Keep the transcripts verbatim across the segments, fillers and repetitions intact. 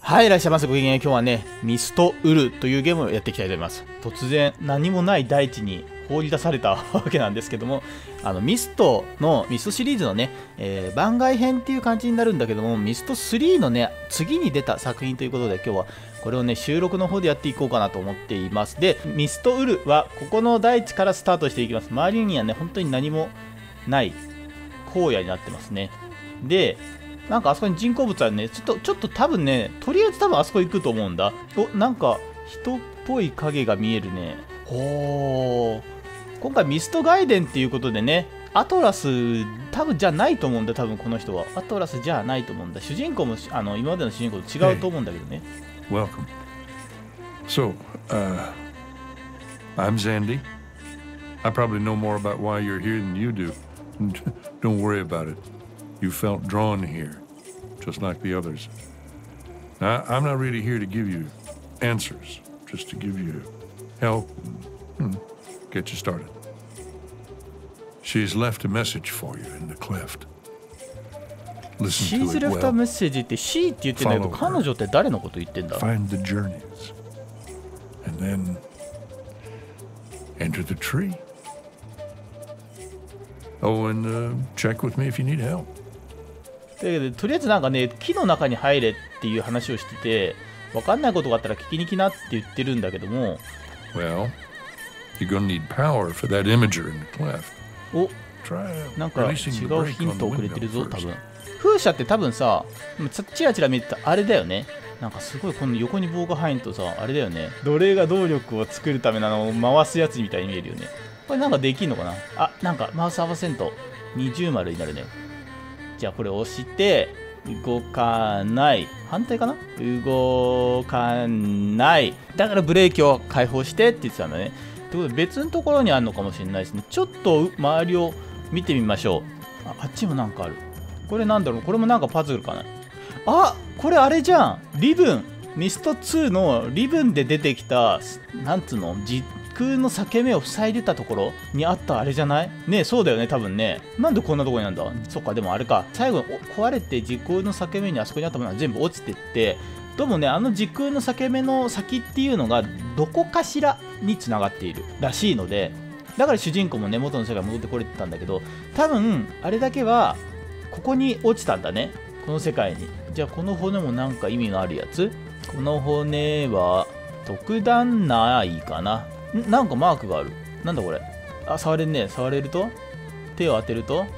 はい、いらっしゃいませ。ごきげんよう。今日はね、ミストウルというゲームをやっていきたいと思います。突然、何もない大地に放り出されたわけなんですけども、あのミストの、ミストシリーズのね、えー、番外編っていう感じになるんだけども、ミストスリーのね、次に出た作品ということで、今日はこれをね、収録の方でやっていこうかなと思っています。で、ミストウルは、ここの大地からスタートしていきます。周りにはね、本当に何もない荒野になってますね。で、なんかあそこに人工物あるね。ちょっと、ちょっと多分ね、とりあえず多分あそこ行くと思うんだ。お、なんか人っぽい影が見えるね。ほー。今回ミストガイデンっていうことでね、アトラス、多分じゃないと思うんだ、多分この人は。アトラスじゃないと思うんだ。主人公もあの今までの主人公と違うと思うんだけどね。 Hey, welcome. So, uh, I'm Zandy. I probably know more about why you're here than you do. Don't worry about it. You felt drawn here, just like the others. Now, I'm not really here to give you answers, just to give you help and hmm, get you started. She's left a message for you in the cleft. Listen She's to it left a well. message って She って言ってんだけど、彼女って誰のこと言ってんだ？ Find the journeys, and then enter the tree. Oh, and uh, check with me if you need help. だけどとりあえずなんかね、木の中に入れっていう話をしてて、分かんないことがあったら聞きに来なって言ってるんだけども、 Well, you're gonna need power for that imager in the cleft. お、 Try なんか違 releasing the う brake ヒン on ト the をくれてる window ぞ、多 first. 分。風車って多分さ、チラチラ見てたあれだよね。なんかすごいこの横に棒が入るとさ、あれだよね。奴隷が動力を作るためのあの回すやつみたいに見えるよね。これなんかできんのかなあ、なんかマウス合わせんと二重丸になるね。じゃあこれ押して、動かない。反対かな動かない。だからブレーキを解放してって言ってたんだね。ということで別のところにあるのかもしれないですね。ちょっと周りを見てみましょう。あ、あっちもなんかある。これなんだろうこれもなんかパズルかなあ、これあれじゃん。リブン。ミストツーのリブンで出てきた、なんつうの時空の裂け目を塞いでたところにあったあれじゃないねえ、そうだよね、多分ね。なんでこんなところになんだそっか、でもあれか。最後、壊れて時空の裂け目にあそこにあったものが全部落ちてって、どうもね、あの時空の裂け目の先っていうのがどこかしらに繋がっているらしいので、だから主人公もね、元の世界に戻ってこれてたんだけど、多分、あれだけは、ここに落ちたんだね。この世界に。じゃあ、この骨もなんか意味のあるやつこの骨は、特段ないかな。んなんかマークがある。なんだこれ。あ、触れるね。触れると手を当てると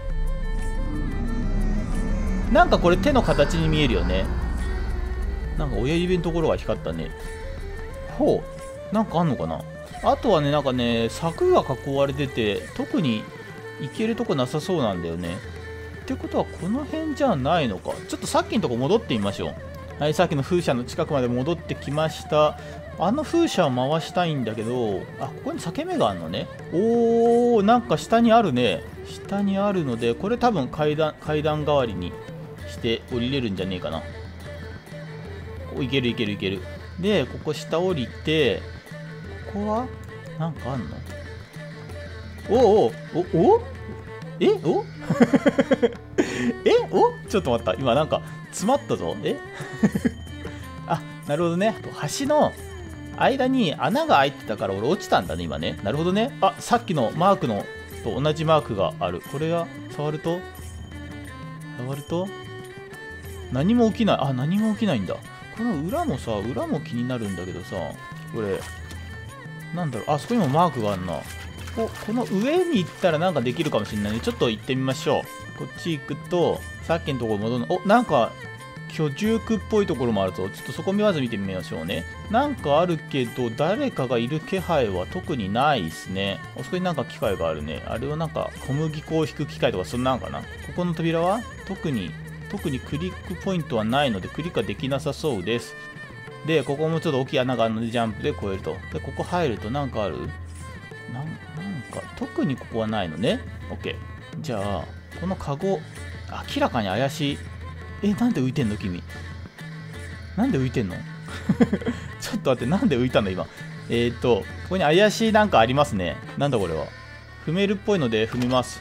なんかこれ手の形に見えるよね。なんか親指のところが光ったね。ほう。なんかあんのかなあとはね、なんかね、柵が囲われてて、特に行けるとこなさそうなんだよね。ってことはこの辺じゃないのか。ちょっとさっきのとこ戻ってみましょう。はい、さっきの風車の近くまで戻ってきました。あの風車を回したいんだけど、あ、ここに裂け目があるのね。おー、なんか下にあるね。下にあるので、これ多分階段、階段代わりにして降りれるんじゃねえかな。お、いけるいけるいける。で、ここ下降りて、ここはなんかあんのおおおおえおえおちょっと待った。今なんか詰まったぞ。えあ、なるほどね。橋の間に穴が開いてたから俺落ちたんだね、今ね。なるほどね。あ、さっきのマークのと同じマークがある。これが触ると触ると何も起きない。あ、何も起きないんだ。この裏もさ、裏も気になるんだけどさ、これ、なんだろう。あそこにもマークがあるな。お、この上に行ったらなんかできるかもしれないね。ちょっと行ってみましょう。こっち行くと、さっきのところ戻るの。お、なんか、居住区っぽいところもあるぞ。ちょっとそこ見まず見てみましょうね。なんかあるけど、誰かがいる気配は特にないですね。あそこになんか機械があるね。あれはなんか小麦粉を引く機械とかそんなんかな。ここの扉は特に、特にクリックポイントはないので、クリックはできなさそうです。で、ここもちょっと大きい穴があるので、ジャンプで越えると。で、ここ入るとなんかあるなん、なんか、特にここはないのね。OK。じゃあ、このカゴ、明らかに怪しい。え、なんで浮いてんの君。なんで浮いてんのちょっと待って、なんで浮いたの今。えーっと、ここに怪しいなんかありますね。なんだこれは。踏めるっぽいので踏みます。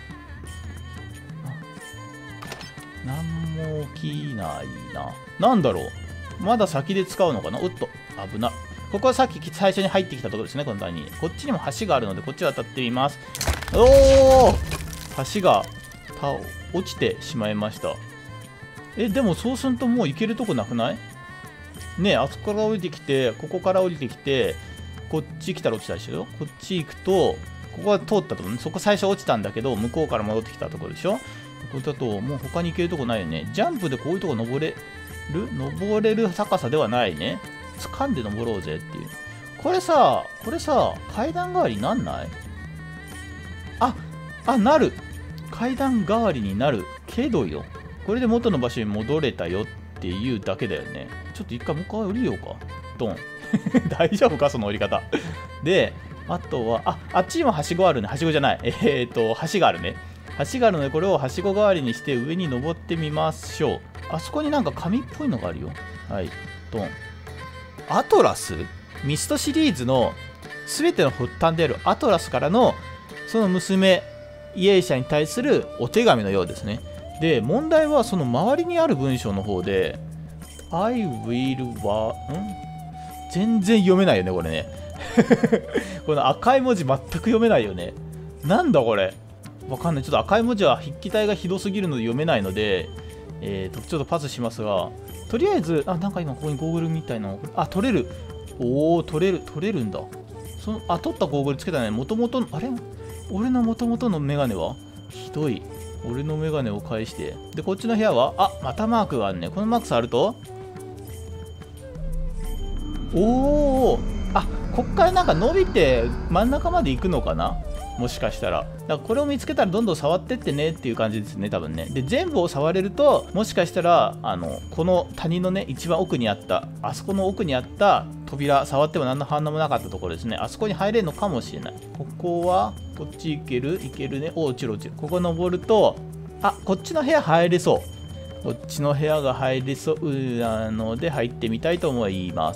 なんも起きないな。なんだろう。 まだ先で使うのかな。おっと危な。ここはさっき最初に入ってきたところですね。この谷にこっちにも橋があるのでこっち渡ってみます。おお、橋が落ちてしまいました。えでもそうするともう行けるとこなくないね。えあそこから降りてきて、ここから降りてきて、こっち来たら落ちたでしょ。こっち行くとここは通ったところね。そこ最初落ちたんだけど向こうから戻ってきたところでしょ。ここだともう他に行けるとこないよね。ジャンプでこういうとこ登れる登れる高さではないね。掴んで登ろうぜっていう。これさこれさ階段代わりになんない？ああなる。階段代わりになるけどよ。これで元の場所に戻れたよっていうだけだよね。ちょっと一回もう一回降りようか。ドン大丈夫かその降り方で、あとはああっちにもはしごあるね。はしごじゃないえー、っと橋があるね。橋があるのでこれをはしご代わりにして上に登ってみましょう。あそこになんか紙っぽいのがあるよ。はいドン。アトラスミストシリーズの全ての発端であるアトラスからのその娘イエイシャに対するお手紙のようですね。で問題はその周りにある文章の方で I will はん全然読めないよねこれねこの赤い文字全く読めないよね。なんだこれわかんない。ちょっと赤い文字は筆記体がひどすぎるので読めないので、えーとちょっとパスしますが、とりあえずあなんか今ここにゴーグルみたいなのあ取れる。おお取れる取れるんだ。そのあ取ったゴーグルつけたね。もともとあれ俺のもともとのメガネはひどい。俺のメガネを返して。でこっちの部屋はあまたマークがあるね。このマーク触るとおおあこっからなんか伸びて真ん中まで行くのかな、もしかしたら。だからこれを見つけたらどんどん触ってってねっていう感じですね多分ね。で全部を触れるともしかしたらあのこの谷のね一番奥にあったあそこの奥にあった扉触っても何の反応もなかったところですね。あそこに入れるのかもしれない。ここはこっち行ける行けるね。お落ちる落ちる。ここ登るとあこっちの部屋入れそう。こっちの部屋が入れそうなので入ってみたいと思います。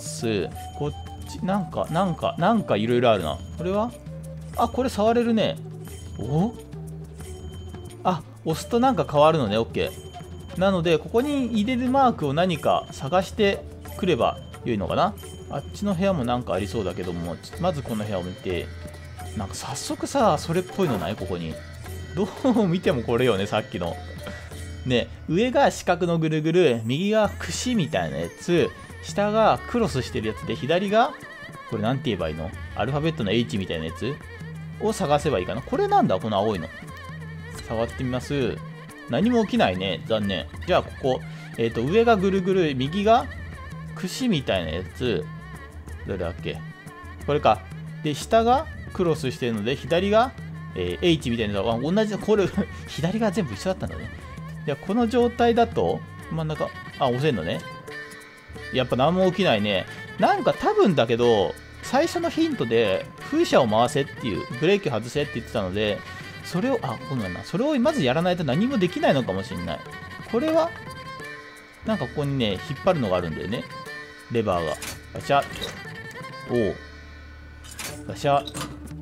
こっちなんかなんかなんかいろいろあるな。これはあこれ触れるね。おあ押すとなんか変わるのね。 OK なのでここに入れるマークを何か探してくれば良いのかな。あっちの部屋もなんかありそうだけども、まずこの部屋を見て、なんか早速さそれっぽいのない？ここにどう見てもこれよねさっきのね。上が四角のぐるぐる、右が串みたいなやつ、下がクロスしてるやつで、左がこれなんて言えばいいの？アルファベットの H みたいなやつを探せばいいかな。これなんだこの青いの。触ってみます。何も起きないね。残念。じゃあここ、えっと上がぐるぐる、右が串みたいなやつ。どれだっけ？これか。で、下がクロスしてるので、左が、えー、H みたいなのが同じ、これ、左が全部一緒だったんだね。じゃあこの状態だと、真ん中、あ、押せんのね。やっぱ何も起きないね。なんか多分だけど、最初のヒントで風車を回せっていう、ブレーキを外せって言ってたので、それを、あ、こんなんな。それをまずやらないと何もできないのかもしれない。これは、なんかここにね、引っ張るのがあるんだよね。レバーが。ガシャ。おお。ガシャ。ん？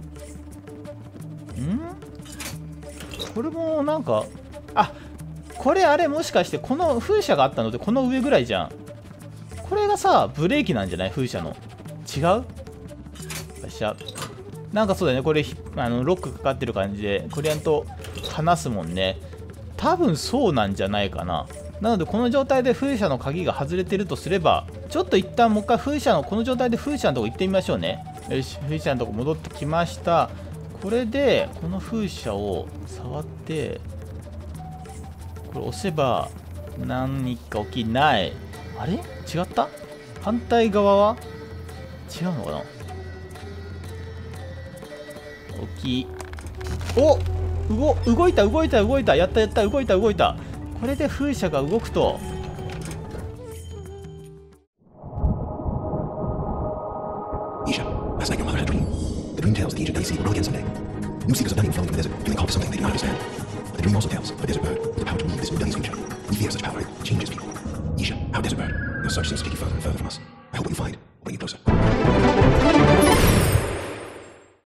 これもなんか、あ、これあれもしかしてこの風車があったのでこの上ぐらいじゃん。これがさ、ブレーキなんじゃない？風車の。違う？よっしゃ。なんかそうだよね。これ、あのロックかかってる感じで、これやんと離すもんね。多分そうなんじゃないかな。なので、この状態で風車の鍵が外れてるとすれば、ちょっと一旦もう一回風車の、この状態で風車のとこ行ってみましょうね。よし、風車のとこ戻ってきました。これで、この風車を触って、これ押せば何か起きない。あれ？違った？反対側は違うのかな？起きお動動いた動いた動いたやったやった動いた動いた。これで風車が動くと Isha, last night your mother had a dream. The dream tells the ancient Daisy will grow again someday. New seekers of Dunning flowing from the desert, feeling called to something they do not understand. The dream also tells of a desert bird with the power to move this new Dunning future. We fear such power changes people. Isha, our desert bird, your search seems to take you further and further from us. I hope what you find